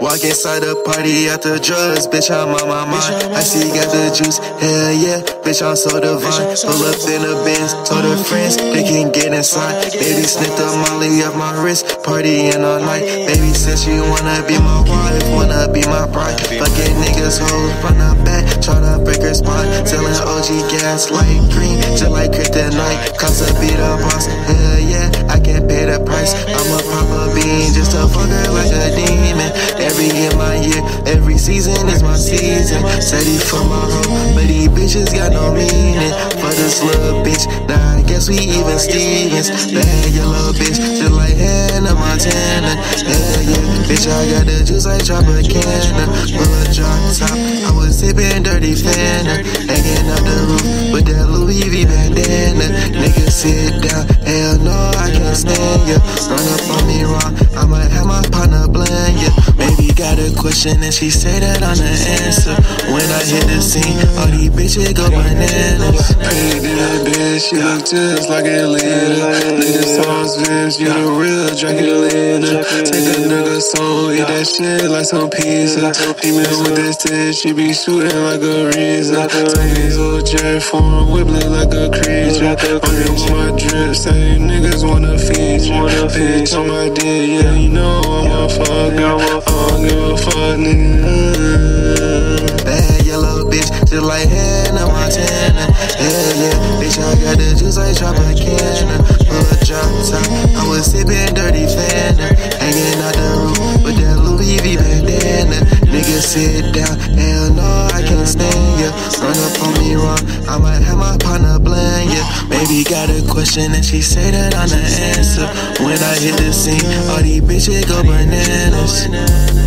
Walk inside the party after drugs, bitch, I'm on my mind. I see you got the juice, hell yeah, bitch, I'm so divine. Pull up in the Benz, told her friends they can get inside. Baby, snip the molly off my wrist, partying all night. Baby said she wanna be my wife, wanna be my bride. Fucking niggas hoes run her back, try to break her spine. Selling OG gas like green, just like kryptonite. Cost a beat up boss, hell yeah, I can't pay the price. I'ma pop a bean just to fuck her like a demon. Every year my year, every season is my season. Steady for my hoe, but these bitches got no meaning. For this little bitch, now I guess we even Stevens. Bad yellow bitch, just like Hannah Montana. Hell yeah, bitch, I got the juice like Tropicana. Pull a drop top, I was sipping dirty Fanta. Hanging out the roof with that Louis V bandana. Nigga sit down, hell no, I can't stand ya. Run up on me wrong, I might have my partner blind ya. Maybe got a question and she say that I'm the answer. When I hit the scene, all these bitches go bananas. Painted in that bitch, she look just like a leader. Nigga songs Vince, you the real Draculina. Take a nigga song, eat that shit like some pizza. Female with that titch, she be shooting like a Reza. Take these old jet form, whippling like a creature. On it with my drip, say niggas wanna feature. Bitch on my dick, yeah, you know I'm a fucker. I don't give a fuck, nigga. Bad yellow bitch, just like Hannah Montana. Hell yeah, bitch, I got the juice like Tropicana. Pull a drop top, I was sipping dirty Fanta. Hanging out the roof with that Louis V bandana. Nigga sit down, hell no, I can't stand ya. Run up on me wrong, I might have my partner blind ya. Maybe got a question and she say that I'm the answer. When I hit the scene, all these bitches go bananas.